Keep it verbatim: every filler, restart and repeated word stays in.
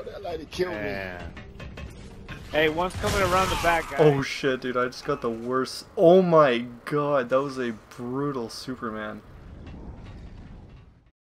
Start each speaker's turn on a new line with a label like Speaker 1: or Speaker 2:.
Speaker 1: Oh, that lady killed
Speaker 2: Yeah.
Speaker 1: me.
Speaker 2: Hey, one's coming around the back, guys.
Speaker 3: Oh shit, dude, I just got the worst. Oh my god, that was a brutal Superman.